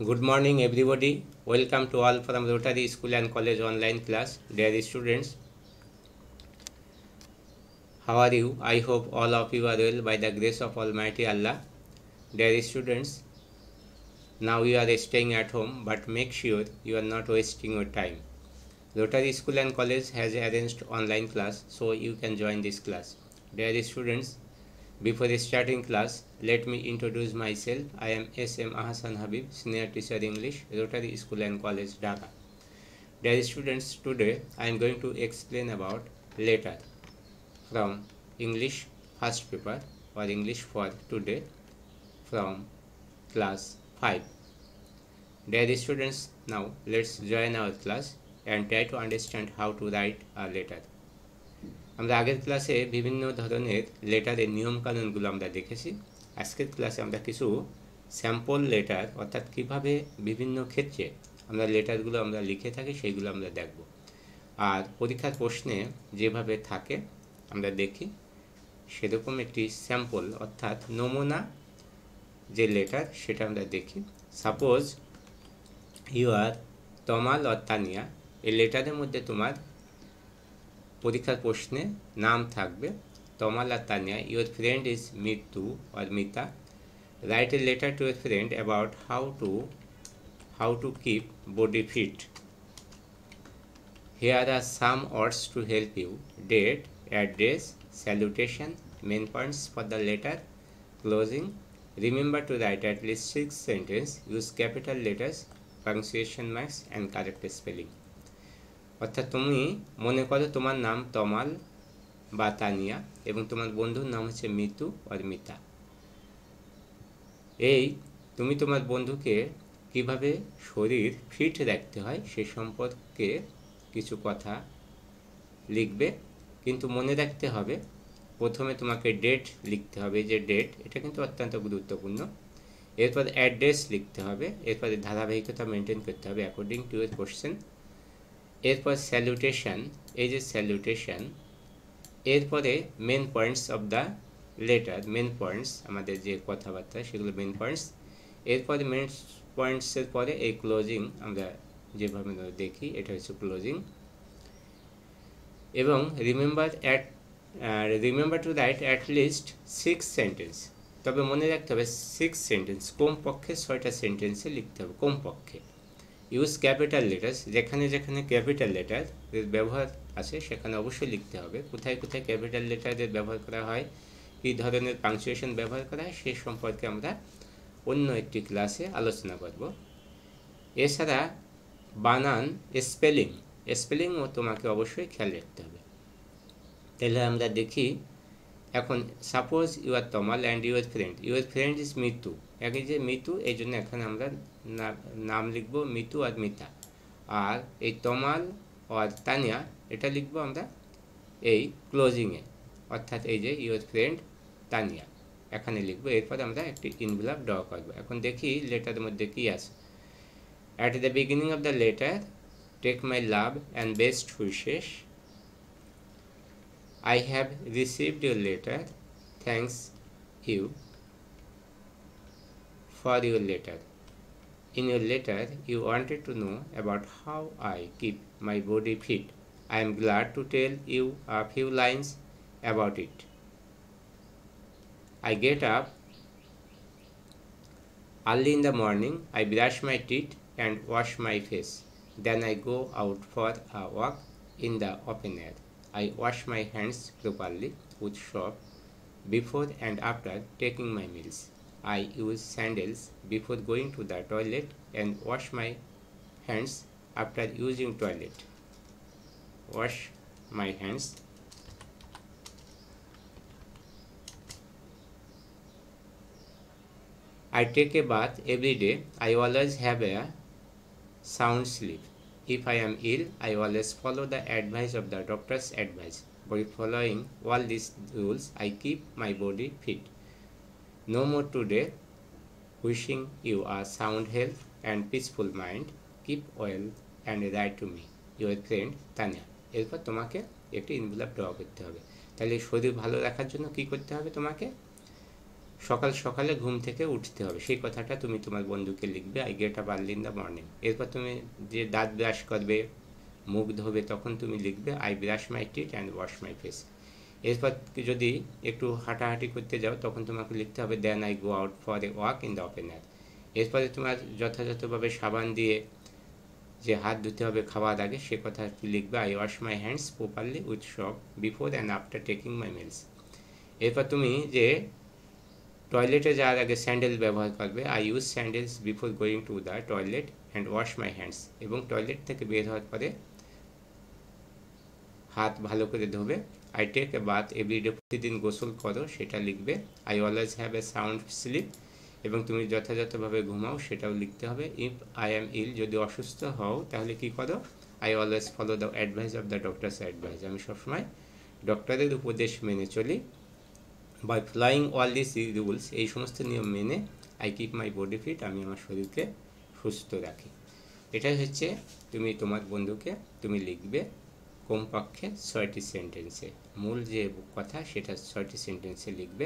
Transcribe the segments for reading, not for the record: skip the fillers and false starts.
Good morning, everybody. Welcome to all from Rotary School and College online class. Dear students, how are you? I hope all of you are well by the grace of Almighty Allah. Dear students, now you are staying at home, but make sure you are not wasting your time. Rotary School and College has arranged online class, so you can join this class. Dear students, before starting class, let me introduce myself. I am S.M. Ahsan Habib, Senior Teacher English, Rotary School and College, Dhaka. Dear students, today I am going to explain about letter from English first paper or English for today from class 5. Dear students, now let's join our class and try to understand how to write a letter. আমরা আগের ক্লাসে বিভিন্ন ধরনের লেটারের নিয়মকানুনগুলো আমরা দেখেছি। আজকের ক্লাসে আমরা কিছু স্যাম্পল লেটার অর্থাৎ কিভাবে বিভিন্ন ক্ষেত্রে আমরা লেটারগুলো আমরা লিখে থাকি সেইগুলো আমরা দেখব। আর পরীক্ষার প্রশ্নে যেভাবে থাকে আমরা দেখি সেরকম একটি স্যাম্পল অর্থাৎ নমুনা যে লেটার সেটা আমরা দেখি। Suppose you are Tamal or Tania, এই লেটারের মধ্যে তোমার পরীক্ষার প্রশ্নে নাম থাকবে তমাল আর Tania. Your friend is Mitu or Mita. Write a letter to a friend about how to keep body fit. Here are some words to help you: date, address, salutation, main points for the letter, closing. Remember to write at least 6 sentences. Use capital letters, punctuation marks and correct spelling. অর্থাৎ তুমি মনে করো তোমার নাম তমাল বা তানিয়া এবং তোমার বন্ধুর নাম হচ্ছে মিতু আর মিতা। এই তুমি তোমার বন্ধুকে কিভাবে শরীর ফিট রাখতে হয় সে সম্পর্কে কিছু কথা লিখবে, কিন্তু মনে রাখতে হবে প্রথমে তোমাকে ডেট লিখতে হবে, যে ডেট এটা কিন্তু অত্যন্ত গুরুত্বপূর্ণ। এরপর অ্যাড্রেস লিখতে হবে, এরপরে ধারাবাহিকতা মেনটেন করতে হবে অ্যাকর্ডিং টু এর কোশ্চেন। এরপর স্যালুটেশন, এই যে স্যালুটেশন, এরপরে main points of the letter, main points আমাদের যে কথাবার্তা সেগুলো মেন পয়েন্টস। এরপরে মেন পয়েন্টসের পরে এই ক্লোজিং আমরা যেভাবে দেখি এটা হচ্ছে ক্লোজিং। এবং remember to write at least 6 sentence, তবে মনে রাখতে হবে 6 সেন্টেন্স, কমপক্ষে 6টা সেন্টেন্সে লিখতে হবে কমপক্ষে। ইউজ ক্যাপিটাল লেটার্স, যেখানে যেখানে ক্যাপিটাল লেটার ব্যবহার আছে সেখানে অবশ্যই লিখতে হবে। কোথায় কোথায় ক্যাপিটাল লেটারের ব্যবহার করা হয়, কী ধরনের পাংচুয়েশন ব্যবহার করা হয় সে সম্পর্কে আমরা অন্য একটি ক্লাসে আলোচনা করব। এছাড়া বানান, স্পেলিংও তোমাকে অবশ্যই খেয়াল রাখতে হবে। তাহলে আমরা দেখি এখন suppose you are Tamal and your friend is Mitu. একই যে মিতু, এই জন্য এখানে আমরা নাম লিখব মিতু আর মিতা। আর এই তমাল আর তানিয়া এটা লিখব আমরা এই ক্লোজিংয়ে, অর্থাৎ এই যে ইউর ফ্রেন্ড তানিয়া এখানে লিখবো। এরপর আমরা একটি ইনভেলপ ড্র করব। এখন দেখি লেটারের মধ্যে কী আছে। At the beginning of the letter take my love and best wishes. I have received your letter. Thanks you for your letter. In your letter, you wanted to know about how I keep my body fit. I am glad to tell you a few lines about it. I get up early in the morning. I brush my teeth and wash my face. Then I go out for a walk in the open air. I wash my hands properly with soap before and after taking my meals. I use sandals before going to the toilet and wash my hands after using toilet. Wash my hands. I take a bath every day. I always have a sound sleep. If I am ill, I always follow the advice of the doctor's advice. By following all these rules, I keep my body fit. No more today. Wishing you a sound health and peaceful mind. Keep well and write to me. Your friend Tanya. এরপর তোমাকে একটি envelope draw করতে হবে। তাহলে শরীর ভালো রাখার জন্য কি করতে হবে, তোমাকে সকাল সকালে ঘুম থেকে উঠতে হবে, সেই কথাটা তুমি তোমার বন্ধুকে লিখবে, I get up early in the morning. এরপর তুমি যে দাঁত ব্রাশ করবে, মুখ ধোবে, তখন তুমি লিখবে I brush my teeth and wash my face. এরপর যদি একটু হাঁটাহাঁটি করতে যাও, তখন তোমাকে লিখতে হবে then I go out for a walk in the open air. এরপরে তোমার যথাযথভাবে সাবান দিয়ে যে হাত ধুতে হবে খাওয়ার আগে, সে কথা লিখবে I wash my hands properly with soap before and after taking my meals. এরপর তুমি যে টয়লেটে যাওয়ার আগে স্যান্ডেল ব্যবহার করবে, I use sandals before going to the toilet and wash my hands. এবং টয়লেট থেকে বের হওয়ার পরে হাত ভালো করে ধোবে। I take a bath everyday, প্রতিদিন গোসল করো, সেটা লিখবে। I always have a sound sleep, এবং তুমি যথাযথভাবে ঘুমাও, সেটাও লিখতে হবে। ইফ আই অ্যাম ইল, যদি অসুস্থ হও তাহলে কি করো, I always follow the advice of the doctors advice, আমি সবসময় ডক্টরের উপদেশ মেনে চলি। By following all this rules, এই সমস্ত নিয়ম মেনে I keep my body fit, আমি আমার শরীরকে সুস্থ রাখি। এটাই হচ্ছে তুমি তোমার বন্ধুকে তুমি লিখবে কমপক্ষে 6টি সেন্টেন্সে, মূল যে কথা সেটা 6টি সেন্টেন্সে লিখবে।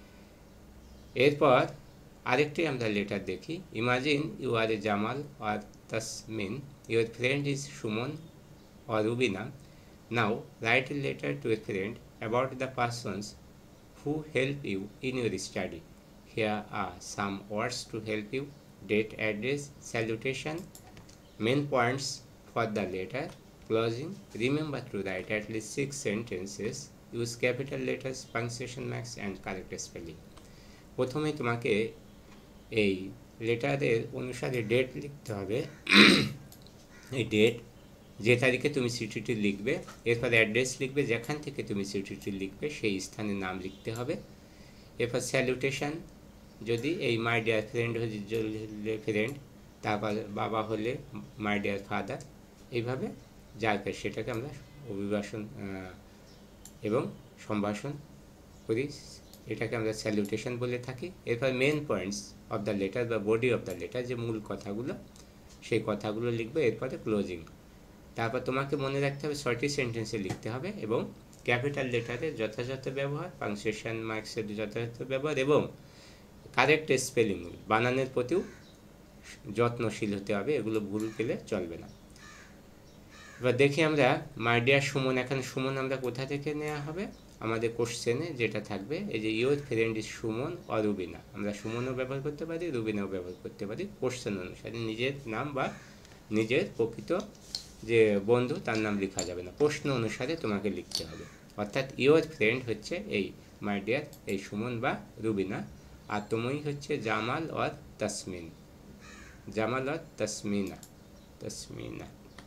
এরপর আরেকটি আমরা লেটার দেখি। Imagine you are a Jamal or Tasmin, your friend is Suman or Rubina. Now write a letter to a friend about the persons who help you in your study. Here are some words to help you: date, address, salutation, main points for the letter, closing. Remember to write at least 6 sentences. Use capital letters, punctuation marks and correct spelling. প্রথমে তোমাকে এই লেটারের অনুসারে date লিখতে হবে। এই date, যে তারিখে তুমি চিঠিটি লিখবে। এরপর অ্যাড্রেস লিখবে, যেখান থেকে তুমি চিঠিটি লিখবে সেই স্থানের নাম লিখতে হবে। এরপর স্যালুটেশন, যদি এই মাই ডিয়ার ফ্রেন্ড হলে ফ্রেন্ড, তারপর বাবা হলে মাই ডিয়ার ফাদার, এইভাবে যাকে সেটাকে আমরা অভিবাসন এবং সম্ভাষণ করি, এটাকে আমরা স্যালুটেশন বলে থাকি। এরপর main points of the letter বা বডি অফ দ্য লেটার, যে মূল কথাগুলো, সেই কথাগুলো লিখবে। এরপরে ক্লোজিং। তারপর তোমাকে মনে রাখতে হবে 6টি সেন্টেন্সে লিখতে হবে, এবং ক্যাপিটাল লেটারের যথাযথ ব্যবহার, পাংচুয়েশন মার্কসের যথাযথ ব্যবহার এবং কারেক্ট স্পেলিং, বানানের প্রতিও যত্নশীল হতে হবে, এগুলো ভুল গেলে চলবে না। এবার দেখি আমরা মাই ডিয়ার সুমন, এখানে সুমন আমরা কোথা থেকে নেওয়া হবে, আমাদের কোশ্চেনে যেটা থাকবে, এই যে your friend is Suman or Rubina, আমরা সুমনও ব্যবহার করতে পারি, রুবিনাও ব্যবহার করতে পারি। কোশ্চেন অনুসারে নিজের নাম বা নিজের প্রকৃত যে বন্ধু তার নাম লেখা যাবে না, প্রশ্ন অনুসারে তোমাকে লিখতে হবে। অর্থাৎ ইউর ফ্রেন্ড হচ্ছে এই মাই ডিয়ার এই সুমন বা রুবিনা, আর তুমি হচ্ছে Jamal or Tasmin, Jamal or Tasmina, Tasmina.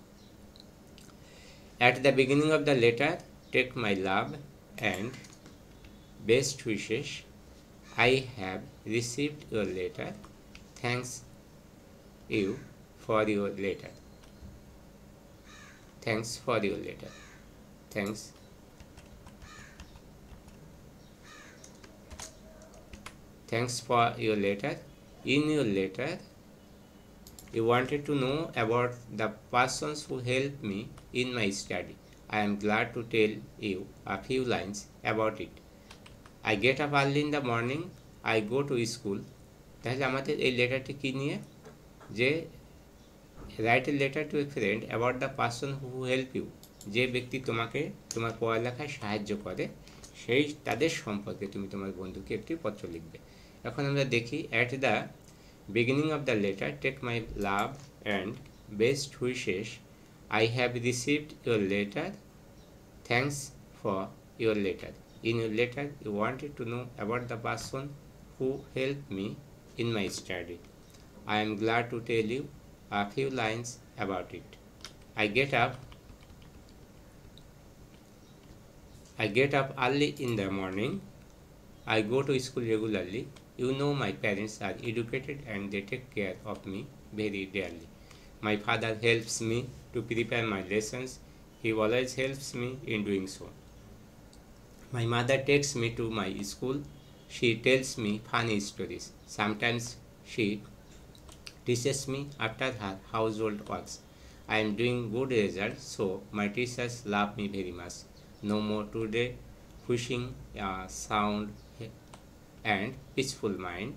At the beginning of the letter, take my love and best wishes. I have received your letter. Thanks you for your letter. Thanks for your letter. Thanks. Thanks for your letter. In your letter, you wanted to know about the persons who helped me in my study. I am glad to tell you a few lines about it. I get up early in the morning. I go to school. তাহলে আমাদের এই লেটারটি কি নিয়ে, যে write a letter to a friend about the person who help you, যে ব্যক্তি তোমাকে তোমার পড়ালেখায় সাহায্য করে, সেই তাদের সম্পর্কে তুমি তোমার বন্ধুকে একটি পত্র লিখবে। এখন আমরা দেখি, at the beginning of the letter, take my love and best wishes. I have received your letter. Thanks for your letter. In your letter, you wanted to know about the person who helped me in my study. I am glad to tell you a few lines about it. I get up early in the morning. I go to school regularly. You know my parents are educated and they take care of me very dearly. My father helps me to prepare my lessons. He always helps me in doing so. My mother takes me to my school. She tells me funny stories. Sometimes she teaches me after her household works. I am doing good results, so my teachers love me very much. No more today wishing a sound and peaceful mind.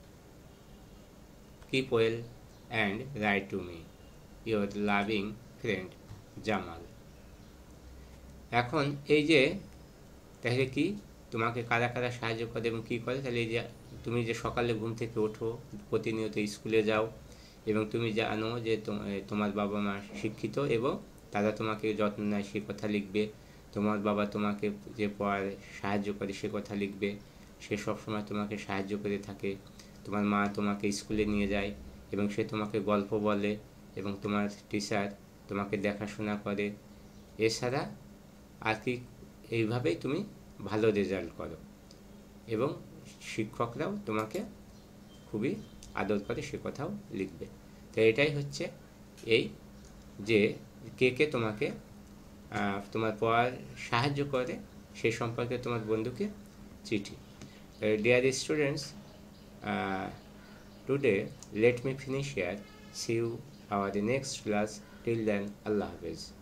Keep well and write to me. Your loving friend Jamal. এখন এই যে তাহলে কি তোমাকে কারা কারা সাহায্য করে এবং কী করে, তাহলে এই যে তুমি যে সকালে ঘুম থেকে ওঠো, প্রতিনিয়ত স্কুলে যাও এবং তুমি জানো যে তোমার বাবা মা শিক্ষিত এবং তারা তোমাকে যত্ন নেয় সে কথা লিখবে। তোমার বাবা তোমাকে যে পড়ায় সাহায্য করে সে কথা লিখবে, সে সবসময় তোমাকে সাহায্য করে থাকে। তোমার মা তোমাকে স্কুলে নিয়ে যায় এবং সে তোমাকে গল্প বলে এবং তোমার টিচার তোমাকে দেখাশোনা করে। এছাড়া আর কি এইভাবেই তুমি ভালো রেজাল্ট করো এবং শিক্ষকরাও তোমাকে খুবই আদর করে সে কথাও লিখবে। তো এটাই হচ্ছে এই যে কে কে তোমাকে তোমার পড়ার সাহায্য করে সেই সম্পর্কে তোমার বন্ধুকে চিঠি। Dear students, today let me finish here. See you our next class. Till then, Allah Hafiz.